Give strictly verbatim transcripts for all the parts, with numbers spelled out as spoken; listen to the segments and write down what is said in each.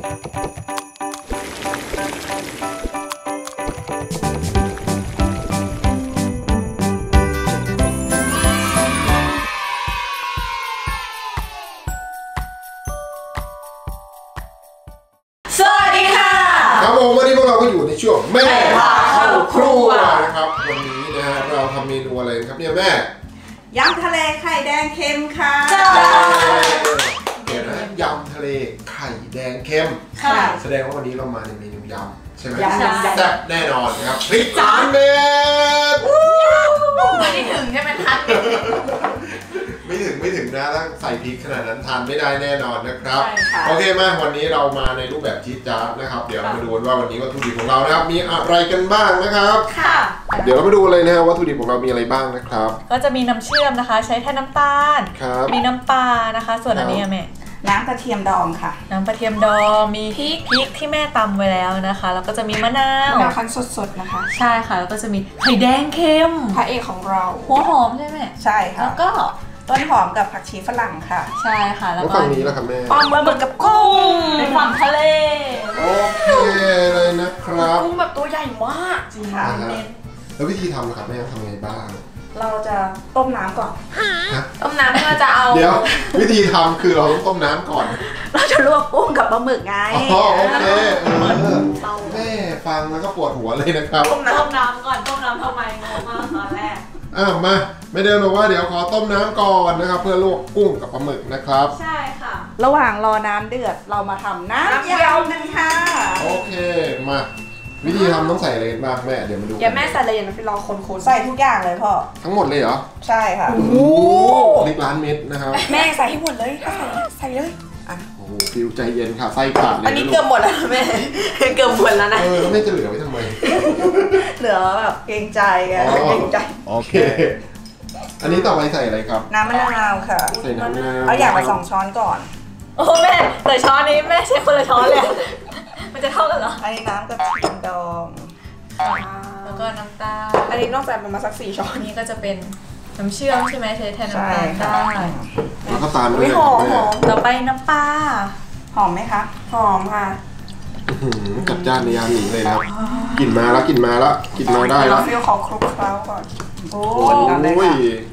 ช่วงแม่พาเข้าครัวนะครับวันนี้นะฮะเราทำเมนูอะไรครับเนี่ยแม่ยำทะเลไข่แดงเค็มค่ะเดี๋ยวนะยำทะเลไข่แดงเค็มแสดงว่าวันนี้เรามาในเมนูยำใช่ไหมยำแซ่บแน่นอนนะครับพริกสามเม็ดไม่ได้ถึงใช่ไหมทันไม่ถึงไม่ถึงนะถ้าใส่พริกขนาดนั้นทานไม่ได้แน่นอนนะครับโอเคมาวันนี้เรามาในรูปแบบจี๊ดจ๊าดนะครับเดี๋ยวเรามาดูว่าวันนี้วัตถุดิบของเรานะครับมีอะไรกันบ้างนะครับค่ะเดี๋ยวเรามาดูเลยนะวัตถุดิบของเรามีอะไรบ้างนะครับก็จะมีน้ำเชื่อมนะคะใช้แทนน้ำตาลมีน้ำปลานะคะส่วนอันนี้แม่น้ำกระเทียมดองค่ะน้ำกระเทียมดองมีพริกพริกที่แม่ตำไว้แล้วนะคะแล้วก็จะมีมะนาวมะนาวคั้นสดๆนะคะใช่ค่ะแล้วก็จะมีไข่แดงเค็มพระเอกของเราหัวหอมใช่ไหมใช่ค่ะแล้วก็ต้นหอมกับผักชีฝรั่งค่ะใช่ค่ะแล้วก็ฝั่งนี้แล้วค่ะแม่ปลาหมึกกับกุ้งในฝั่งทะเลโอเคเลยนะครับกุ้งแบบตัวใหญ่มากจริงค่ะแล้ววิธีทำนะครับแม่ทำไงบ้างเราจะต้มน้ำก่อนต้มน้ำเพื่อจะเอาเดี๋ยววิธีทำคือเราต้องต้มน้ำก่อนเราจะลวกกุ้งกับปลาหมึกไงอ๋อโอเคแม่ฟังแล้วก็ปวดหัวเลยนะครับต้มน้ำก่อนต้มน้ำทำไมงงมากตอนแรกอ่ะมาไม่เดินบอกว่าเดี๋ยวขอต้มน้ำก่อนนะครับเพื่อลวกกุ้งกับปลาหมึกนะครับใช่ค่ะระหว่างรอน้ำเดือดเรามาทำน้ำยำกันค่ะโอเคมาวิธีทำต้องใส่อะไรบ้างแม่เดี๋ยวมาดูอย่าแม่ใส่อะไรอย่างนั้นไปรอคนๆใส่ทุกอย่างเลยพ่อทั้งหมดเลยเหรอใช่ค่ะโอ้โหพริกล้านเม็ดนะครับแม่ใส่ให้หมดเลยใส่ใส่เลยอ่ะโอ้โหฟิวใจเย็นค่ะไส้ขาดเลยอันนี้เกือบหมดแล้วแม่เกือบหมดแล้วนะเออแล้วแม่จะเหลือไว้ทำไมเหลือแบบเกรงใจไงเกรงใจโอเคอันนี้ต่อไปใส่อะไรครับน้ำมะนาวค่ะใส่น้ำมะนาวเอาอย่างละสองช้อนก่อนโอ้แม่แต่ช้อนนี้แม่ใช้คนละช้อนเลยมันจะเท่ากันเหรออันนี้น้ำกระเทียมดองแล้วก็น้ำตาลอันนี้นอกจากประมาณสักสี่ช้อนนี้ก็จะเป็นน้ำเชื่อมใช่ไหมใช้แทนน้ำตาลได้แล้วก็ตามด้วยหอมหอมต่อไปน้ำปลาหอมไหมคะหอมค่ะจัดจ้านในยามนี้เลยนะครับกลิ่นมาแล้วกลิ่นมาแล้วกลิ่นมาได้แล้วฟิลขอคลุกเคล้าก่อนโอ้ย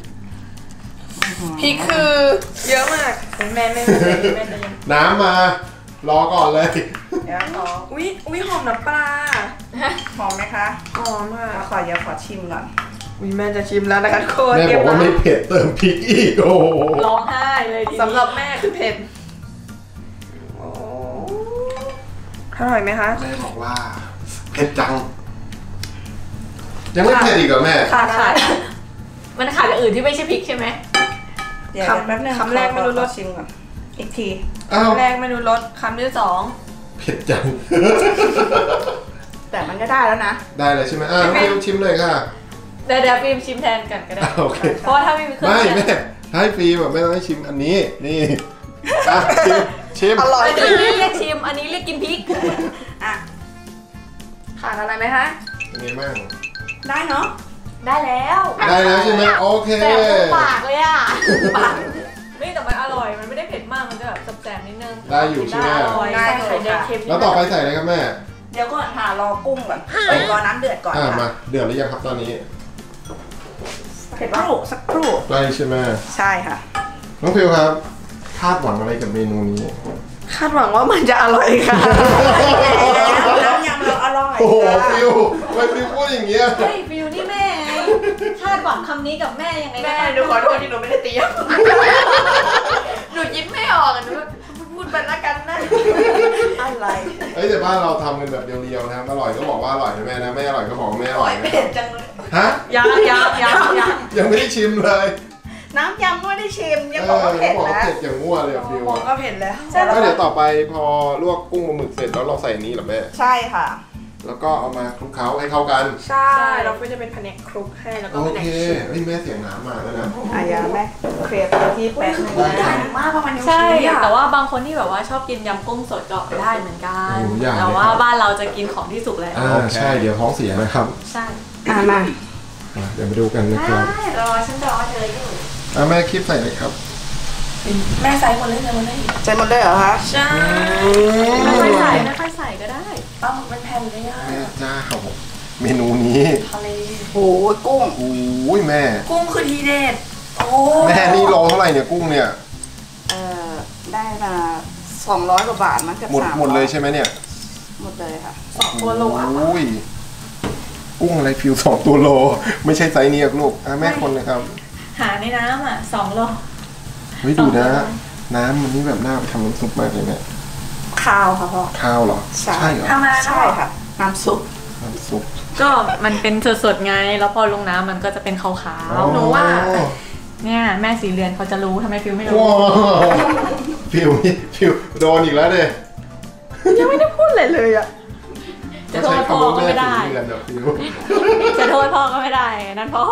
พริกคือเยอะมากแม่ไม่ไม่ไม่น้ำมารอก่อนเลยเดี๋ยวขออุ้ยอุ้ยหอมน้ำปลาหอมไหมคะหอมค่ะขอเดี๋ยวขอชิมก่อนอุ้ยแม่จะชิมแล้วนะคะโคตรแม่บอกว่าไม่เผ็ดเติมพริกอีกโอ้ร้องไห้เลยสำหรับแม่คือเผ็ดอร่อยไหมคะแม่บอกว่าเผ็ดจังยังไม่เผ็ดอีกเหรอแม่ขาดขาดมันขาดอย่างอื่นที่ไม่ใช่พริกใช่ไหมคำแป๊บนึงคำแรกไม่รู้รสชิมก่อนอีกทีคำแรกไม่รู้รสคำที่สองเผ็ดจังแต่มันก็ได้แล้วนะได้เลยใช่ไหมอ่ะฟิล์มชิมเลยค่ะเดี๋ยวเดี๋ยวฟิล์มชิมแทนกันก็ได้โอเคเพราะว่าถ้าไม่มีเครื่องไม่แม่ให้ฟิล์มแบบไม่ต้องให้ชิมอันนี้นี่อ่ะชิมชิมอร่อยอันนี้เรียกชิมอันนี้เรียกกินพริกอ่ะขาดอะไรไหมคะเป็นไงบ้างได้เนาะได้แล้วได้แล้วใช่ไหมโอเคแต่ปากเลยอ่ะปากนี่แต่มันอร่อยมันไม่ได้เผ็ดมากมันจะแบบแสบๆนิดนึงได้อยู่ใช่ไหมได้ไข่แดงเค็มแล้วต่อไปใส่อะไรครับแม่เดี๋ยวก่อนค่ะรอกุ้งก่อนไปรอน้ำเดือดก่อนอ่ะมาเดือดหรือยังครับตอนนี้เผ็ดว่าสักครู่ได้ใช่ไหมใช่ค่ะน้องฟิวครับคาดหวังอะไรกับเมนูนี้คาดหวังว่ามันจะอร่อยค่ะน้ำยำเราอร่อยโอ้โหฟิวทำไมฟิวพูดอย่างเงี้ยเฮ้ยฟิวนี่แม่คาดหวังคำนี้กับแม่ยังไงแม่หนูขอโทษที่หนูไม่ได้เตรียมหนูยิ้มไม่ออกอ่ะหนูพูดไปละกันนะอะไรเอ้ยแต่บ้านเราทำกันแบบเรียวๆนะครับอร่อยก็บอกว่าอร่อยนะแม่นะไม่อร่อยก็บอกไม่อร่อยเผ็ดจังเลยฮะยังยังยังยังยังไม่ได้ชิมเลยน้ำยำไม่ได้ชิมยังบอกว่าเผ็ดแล้วเผ็ดอย่างมั่วเลยฟิวบอกก็เผ็ดแล้วก็เดี๋ยวต่อไปพอลวกกุ้งปลาหมึกเสร็จแล้วเราใส่นี้หรอแม่ใช่ค่ะแล้วก็เอามาคลุกเคล้าให้เข้ากันใช่เราก็จะเป็นแผนกคลุกให้แล้วก็โอเคเฮ้ยแม่เสียงน้ำมาแล้วนะอายาแม่เคลียร์ที่แป๊บนึงใหญ่มากประมาณนี้ใช่แต่ว่าบางคนที่แบบว่าชอบกินยำกุ้งสดก็ได้เหมือนกันแต่ว่าบ้านเราจะกินของที่สุกแล้วอ่าใช่เดี๋ยวท้องเสียนะครับใช่อ่ามาเดี๋ยวมาดูกันนะครับรอฉันรอเธออยู่อ่าแม่คลิปใส่เลยครับแม่ใส่หมดเลยใส่หมดเลยใส่หมดเลยเหรอคะใช่ไม่ใส่ส่ก็ได้ปลาหมึกเป็นแผ่นเลยอ่ะแม่เจ้าเมนูนี้ทะเลโอ้ยกุ้งโอ้ยแม่กุ้งคือทีเด็ดโอ้แม่นี่โลเท่าไหร่เนี่ยกุ้งเนี่ยเออได้มาสองร้อยกว่าบาทมันกับหมดสามหมดเลยใช่ไหมเนี่ยหมดเลยค่ะสองตัวโลอ่ะโอ้ยกุ้งอะไรฟิวสองตัวโล ไม่ใช่ไซส์นี้อะลูกอ่ะแม่คนเลยครับหาในน้ำอ่ะสองโลเฮ้ยดูนะ น้ำมันนี่แบบน่าไปทำน้ำซุปมากเลยเนี่ยข้าวค่ะพ่อข้าวเหรอใช่ใช่เหรอทำอะไรนะใช่ค่ะน้ำซุปน้ำซุปก็มันเป็นสดๆไงแล้วพอลงน้ำมันก็จะเป็นขาวๆหนูว่าเนี่ยแม่สีเรือนเขาจะรู้ทำไมฟิวไม่รู้ว้าวฟิวนี่ฟิวโดนอีกแล้วเด้ยังไม่ได้พูดเลยเลยอ่ะจะโทษพ่อก็ไม่ได้ใช้คำว่าแม่สีเรือนอะฟิวจะโทษพ่อก็ไม่ได้นั่นพ่อ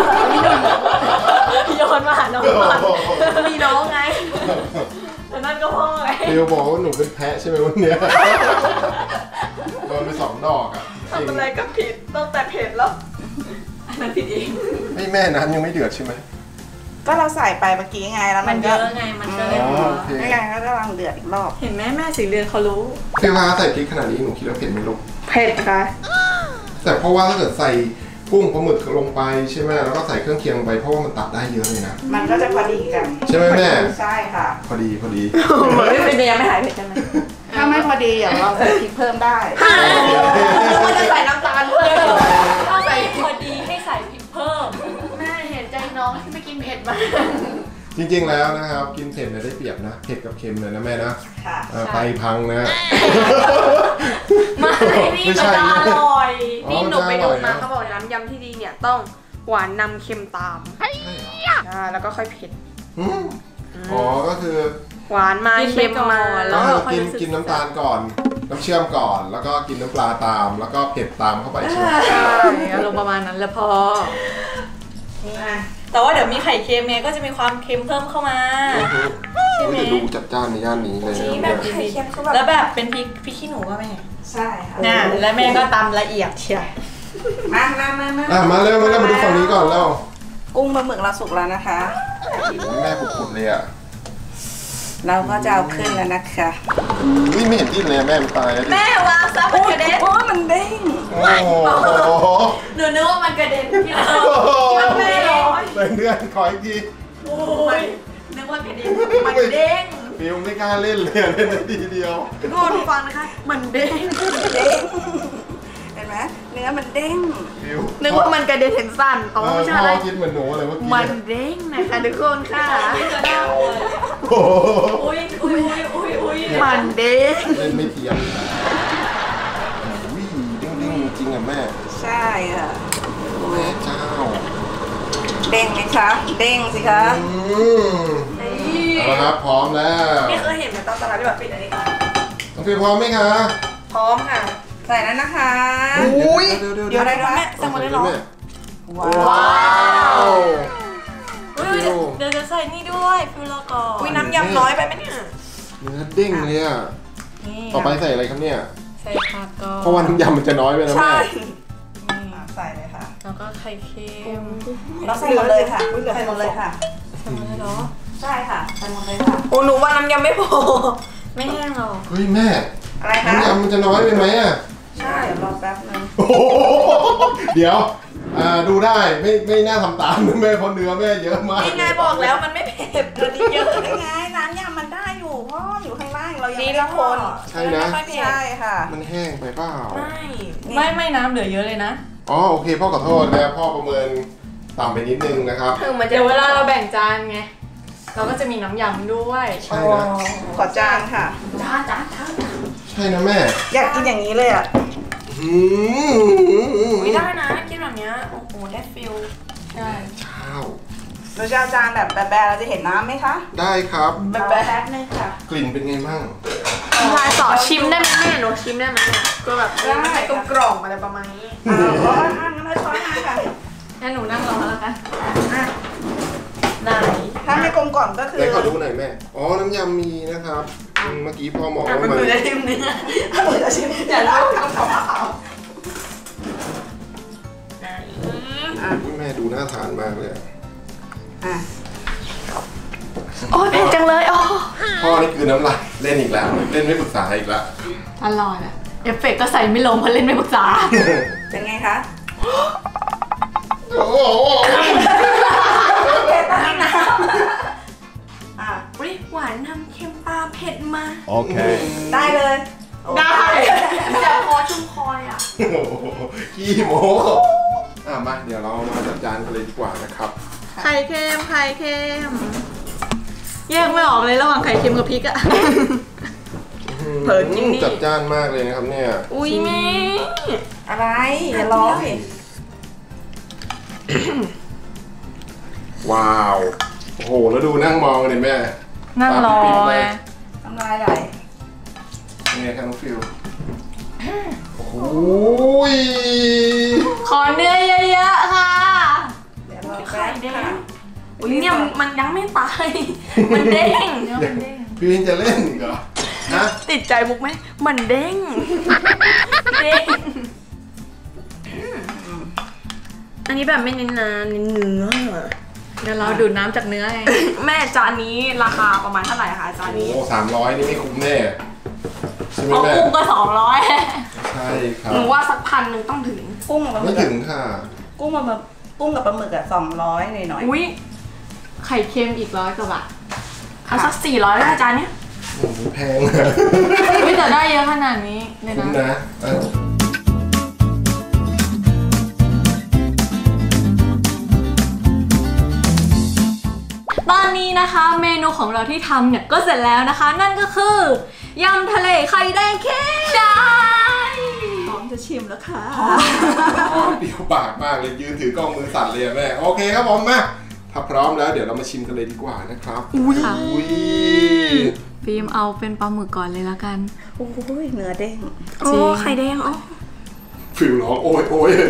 โยนมาหาน้องก่อนมีน้องไงแต่นั่นก็พ่อไงฟิวบอกว่าหนูเป็นแพะใช่ไหมวันเนี้ยโดนไปสองดอกอ่ะจริงทำอะไรก็ผิดตั้งแต่เผ็ดแล้วอันนั้นผิดเองไม่แม่น้ำยังไม่เดือดใช่ไหมก็เราใส่ไปเมื่อกี้ไงแล้วมัมัน นเยก็อะไงมันก็เลยอ๋พออโอเคไม่ไงก็กำลังเดือดอีกรอบเห็นไหมแม่สีเรือนเขารู้ฟิวพาใส่พริกขนาดนี้หนูคิดว่าเผ็ดไหมลูกเผ็ดค่ะแต่เพราะว่าถ้าเกิดใส่กุ้งปลาหมึกลงไปใช่ไหมแล้วก็ใส่เครื่องเคียงลงไปเพราะว่ามันตัดได้เยอะเลยนะมันก็จะพอดีกันใช่ไหมแม่ใช่ค่ะพอดีพอดีไม่เป็นยังไม่หายเผ็ดใช่ไหมถ้าไม่พอดีอย่างเราใส่พริกเพิ่มได้มันจะใส่น้ำตาลด้วยถ้าใส่พอดีให้ใส่พริกเพิ่มแม่เห็นใจน้องที่ไม่กินเผ็ดมากจริงๆแล้วนะครับกินเผ็ดเนี่ยได้เปรียบนะเผ็ดกับเค็มเลยนะแม่นะค่ะเอ่อไตพังนะไม่นี่มันจะอร่อยอ๋อนี่หนูไปดูมาจะอร่อยนะเขาบอกน้ำยำที่ดีเนี่ยต้องหวานนำเค็มตามใช่เหรอใช่แล้วก็ค่อยเผ็ดอืมอ๋อก็คือหวานมาเค็มมาแล้ก็วคือกินกินน้ำตาลก่อน น้ำเชื่อมก่อน แล้วก็กินน้ำปลาตาม แล้วก็เผ็ดตามเข้าไปใช่ไหมใช่อารมณ์ประมาณนั้นแหละพอแต่ว่าเดี๋ยวมีไข่เค็มไงก็จะมีความเค็มเพิ่มเข้ามาใช่ไหมจะดูจัดจ้านในย่านนี้เลยนะนี่แบบไข่เค็มคือแบบแล้วแบบเป็นพริกพริกขี้หนูก็แม่ใช่ค่ะน่ะแล้วแม่ก็ตำละเอียดเชียวมามามามาอ่ะมาเร็วมาเร็วมาดูฝั่งนี้ก่อนแล้วกุ้งปลาหมึกเราสุกแล้วนะคะโอ้โหแม่บุกขุดเลยอ่ะเราก็จะเอาขึ้นแล้วนะคะอุ้ยไม่เห็นที่เลยอะแม่มันตายแล้วดิแม่วางซับมันกระเด็นโอ้มันเด้งโอ้โหหนูนึกว่ามันกระเด็นที่เรามันแม่ร้อยเป็นเดือนขออีกทีโอ้ยนึกว่ากระเด็นมันเด้งฟิวไม่กล้าเล่นเลยอะเล่นนาทีเดียวทุกคนฟังนะคะ มันเด้งเด้งเห็นไหมเนื้อมันเด้งฟิวนึกว่ามันกระเด็นเห็นสั้นอ๋อเออไม่ใช่พ่อะไรอคิดเหมือนหนูอะไรเมื่อกี้มันเด้งนะคะทุกคนค่ะไม่เจอหน้าเลยโอ้โหอุ้ยอุ้ยอุ้ยอุ้ยอุ้ยมันเด้งเล่นไม่เทียมอุ้ยดิ้งดิ้งๆจริงอ่ะแม่ใช่ค่ะแม่เจ้าเด้งไหมคะเด้งสิคะอืมเอาละครับพร้อมแล้วไม่เคยเห็นในตอนตลาดที่แบบปิดอันนี้น้องฟิวพร้อมไหมคะพร้อมค่ะ ใส่แล้วนะคะอุ้ยเดี๋ยวอะไรนะแม่สั่งมาเลยเหรอว้าวอุ้ยเดี๋ยวเดี๋ยวจะใส่นี่ด้วยฟิวรอก่อนอุ้ยน้ำยำน้อยไปไหมเนี่ยเนื้อเด้งเลยอ่ะนี่ต่อไปใส่อะไรครับเนี่ยใส่ผักก่อนเพราะว่าน้ำยำมันจะน้อยไปนะแม่ใช่นี่ใส่เลยค่ะแล้วก็ไข่เค็มเราใส่หมดเลยค่ะใส่หมดเลยค่ะใส่มาเลยเหรอใช่ค่ะใส่หมดเลยค่ะโอ้หนูว่าน้ำยำไม่พอไม่แห้งหรอกเฮ้ยแม่อะไรคะน้ำยำมันจะน้อยไปไหมอ่ะใช่รอแป๊บนึงโอ้โหเดี๋ยวอ่าดูได้ไม่ไม่น่าทำตามนะแม่เพราะเนื้อแม่เยอะมากนี่ไงบอกแล้วมันไม่เผ็ดมันเยอะได้ไงน้ำยำมันได้อยู่พ่ออยู่ข้างล่างเรายังไม่ได้คนใช่นะใช่ค่ะมันแห้งไปเปล่าไม่ไม่น้ำเหลือเยอะเลยนะอ๋อโอเคพ่อขอโทษนะพ่อประเมินต่ำไปนิดนึงนะครับเดี๋ยวเวลาเราแบ่งจานไง เราก็จะมีน้ำยำด้วยใช่นะขอจานค่ะจานจานจานใช่นะแม่อยากกินอย่างนี้เลยอ่ะอืมไม่ได้นะกินแบบเนี้ยโอ้โหได้ฟิลใช่ข้าวเราจะเอาจานแบบแบะๆเราจะเห็นน้ำไหมคะได้ครับแบะๆแป๊บนึงค่ะกลิ่นเป็นไงบ้างลายสอชิมได้ไหมแม่หนูชิมได้ไหมก็แบบได้กลมกล่อมอะไรประมาณนี้อ่าเพราะว่าทานน้ำมันช้อนมาค่ะงั้นหนูนั่งรอแล้วกันอ่ะไหนถ้าไม่กลมกล่อมก็คือไหนขอดูหน่อยแม่ อ๋อ น้ำยำมีนะครับอืมเมื่อกี้พ่อบอกว่ามันมันคือจะชิมเนื้อมันจะชิมอย่าเล่าคำเปล่าอุ๊ยแม่ดูน่าทานมากเลยอะอ่ะโอ้ยเผ็ดจังเลยอ๋อพ่อนี่คือน้ำลายเล่นอีกแล้ว เล่นไม่ปรึกษาอีกแล้วอร่อยอ่ะเอฟเฟกต์ก็ใส่ไม่ลงเพราะเล่นไม่ปรึกษาเป็นไงคะโอ้โหเผ็ดมากนะอ่ะหวานนำเค็มปลาเผ็ดมาโอเคได้เลยได้จะคอชุ่มคอยอ่ะโอ้โหขี้โมอ่ะมาเดี๋ยวเรามาจัดจานกันเลยดีกว่านะครับไข่เค็มไข่เค็มแยกไม่ออกเลยระหว่างไข่เค็มกับพริกอะเผินจริงนี่จัดจ้านมากเลยนะครับเนี่ยอุ้ยแม่อะไรอย่าร้องว้าวโอ้โหแล้วดูนั่งมองเลยแม่นั่งรอทำลายไหลนี่ครับน้องฟิวโอ้ยขอเนื้อเยอะๆค่ะเดี๋ยวเราไข่เด้งอุ้ยเนี่ยมันยังไม่ตายมันเด้งเนื้อมันเด้งพี่วินจะเล่นเหรอฮะติดใจมุกไหมมันเด้งเด้งอันนี้แบบไม่เน้นน้ำเน้นเนื้อเดี๋ยวเราดูดน้ำจากเนื้อไงแม่จานนี้ราคาประมาณเท่าไหร่คะจานนี้โอ้สามร้อยนี่ไม่คุ้มแน่ใช่ไหมแม่กุ้งก็สองร้อยใช่ครับหนูว่าสักพันหนึ่งต้องถึงกุ้งกับปลาหมึกไม่ถึงค่ะกุ้งกับกุ้งกับปลาหมึกอะสองร้อยหน่อยหน่อยอุ้ยไข่เค็มอีกร้อยกว่าบาทเอาสักสี่ร้อยได้จานนี้โอ้โหแพงอุ้ยแต่ได้เยอะขนาดนี้เลยนะนะตอนนี้นะคะเมนูของเราที่ทำเนี่ยก็เสร็จแล้วนะคะนั่นก็คือยำทะเลไข่แดงเค็มใช่พร้อมจะชิมแล้วค่ะเปรี้ยวปากมากเลยยืนถือกล้องมือสั่นเลยแม่โอเคครับผมมาถ้าพร้อมแล้วเดี๋ยวเรามาชิมกันเลยดีกว่านะครับอุ้ยฟิล์มเอาเป็นปลาหมึกก่อนเลยละกันโอ้ยเนื้อเด้งโอ้ไข่แดงอ๋อฟิวร้องโอ้ยโอ้ย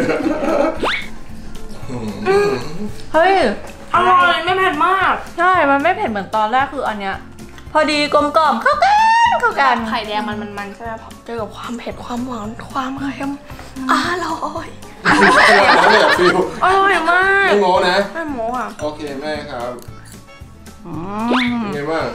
เฮ้ยอร่อยไม่เผ็ดมากใช่มันไม่เผ็ดเหมือนตอนแรกคืออันเนี้ยพอดีกลมกล่อมเข้ากันเข้ากันไข่แดงมันมันมันใช่ไหมเจอกับความเผ็ดความหวานความเค็มอร่อยอร่อยฟิวอร่อยมากไม่โม้นะไม่โม้อ่ะโอเคแม่ครับเป็นไงบ้าง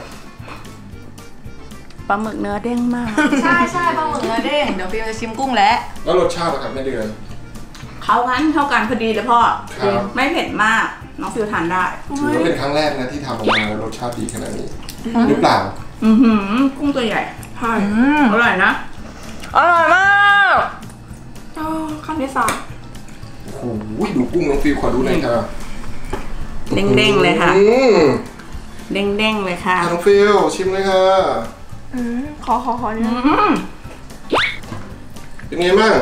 ปลาหมึกเนื้อเด้งมากใช่ใช่ปลาหมึกเนื้อเด้งเดี๋ยวฟิวจะชิมกุ้งแล้วแล้วรสชาตินะครับแม่เดือนเข้ากันเข้ากันพอดีเลยพ่อไม่เผ็ดมากน้องฟิวทานได้ถือว่าเป็นครั้งแรกนะที่ทำออกมาแล้วรสชาติดีขนาดนี้หรือเปล่าอือหือกุ้งตัวใหญ่ใช่อร่อยนะอร่อยมากอ๋อคำที่สามโอ้โหดูกุ้งน้องฟิวขอดูหน่อยค่ะเด้งๆเลยค่ะเด้งๆเลยค่ะน้องฟิวชิมเลยค่ะอืมขอขอขอเนี่ยเป็นไงบ้าง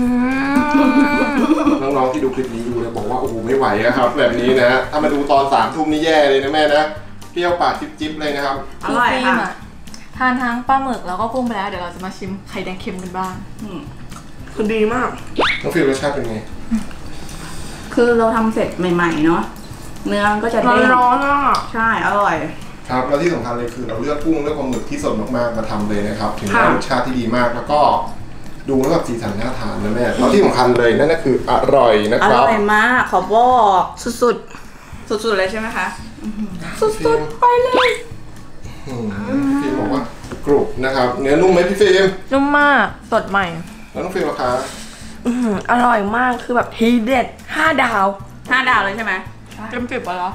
น้องๆที่ดูคลิปนี้อยู่เนี่ยบอกว่าโอ้โหไม่ไหวนะครับแบบนี้นะถ้ามาดูตอนสามทุ่มนี่แย่เลยนะแม่นะเปรี้ยวปากจิ๊บๆเลยนะครับอร่อยค่ะทานทั้งปลาหมึกแล้วก็กุ้งไปแล้วเดี๋ยวเราจะมาชิมไข่แดงเค็มกันบ้างคือดีมากน้องฟิวรสชาติเป็นไงคือเราทำเสร็จใหม่ๆเนาะเนื้อก็จะเด้งร้อนอ่ะใช่อร่อยครับแล้วที่สำคัญเลยคือเราเลือกกุ้งเลือกปลาหมึกที่สดมากๆมาทำเลยนะครับถึงได้รสชาติที่ดีมากแล้วก็ดูแล้วแบบสีสันน่าทานนะแม่แล้วที่สำคัญเลยนั่นก็คืออร่อยนะครับอร่อยมากขอบอกสุดๆสุดๆเลยใช่ไหมคะสุดๆไปเลยพี่บอกว่ากรุบนะครับเนื้อนุ่มไหมพี่ฟิล์มนุ่มมากสดใหม่แล้วน้องฟิล์มราคาอร่อยมากคือแบบทีเด็ดห้าดาวห้าดาวเลยใช่ไหมเต็มสิบไปแล้ว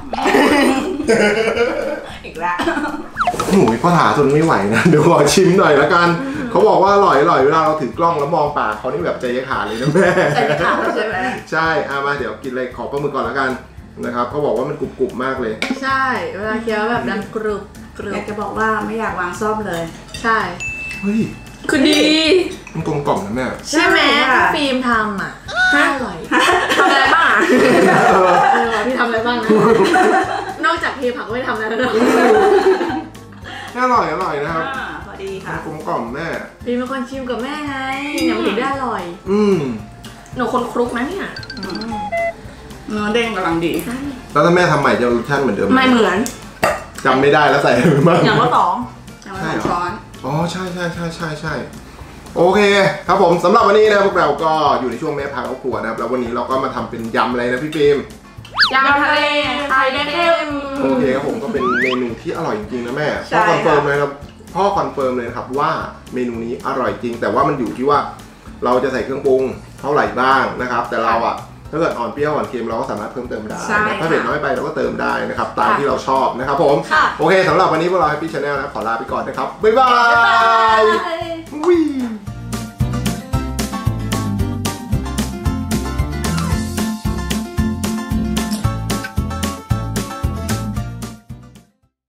อีกแล้วหนูพ่อถาทนไม่ไหวนะเดี๋ยวขอชิมหน่อยละกันเขาบอกว่าอร่อยอร่อยเวลาเราถือกล้องแล้วมองปากเขานี่แบบใจขาดเลยนะแม่ใจขาดใช่ไหมใช่เอามาเดี๋ยวกินเลยขอปลาหมึกก่อนละกันนะครับเขาบอกว่ามันกรุบๆมากเลยใช่เวลาเคี้ยวแบบดังกรุบกรุบอยากจะบอกว่าไม่อยากวางซ่อมเลยใช่เฮ้ยคือดีมันกลมกล่อมนะแม่ใช่ไหมฟิล์มทำอ่ะอร่อยทำอะไรบ้างพี่ทำอะไรบ้างนะนอกจากเทผักไม่ทำอะไรแล้วอร่อยอร่อยนะครับพอดีค่ะกลมกล่อมแม่ฟิล์มเป็นคนชิมกับแม่ไงยังถึงได้อร่อยอืมหนูคนคลุกนะเนี่ยเนื้อเด้งกำลังดีแล้วถ้าแม่ทำใหม่จะรสชาติเหมือนเดิมไม่เหมือนจำไม่ได้แล้วใส่มากอย่างละสองอย่างละสองช้อนอ๋อใช่ใช่ใช่ใช่ใช่โอเคครับผมสำหรับวันนี้นะพวกเราก็อยู่ในช่วงแม่พาครอบครัวนะครับแล้ววันนี้เราก็มาทำเป็นยำอะไรนะพี่ฟิล์มยำทะเลไข่แดงเค็มโอเคครับผมก็เป็นเมนูที่อร่อยจริงๆนะแม่ต้องคอนเฟิร์มเลยครับข้อคอนเฟิร์มเลยนะครับว่าเมนูนี้อร่อยจริงแต่ว่ามันอยู่ที่ว่าเราจะใส่เครื่องปรุงเท่าไหร่บ้างนะครับแต่เราอะถ้าเกิดอ่อนเปรี้ยวอ่อนเค็มเราก็สามารถเพิ่มเติมได้ถ้าเผ็ดน้อยไปเราก็เติมได้นะครับตามที่เราชอบนะครับผมโอเคสำหรับวันนี้พวกเรา Happy Channel นะขอลาไปก่อนนะครับบ๊ายบาย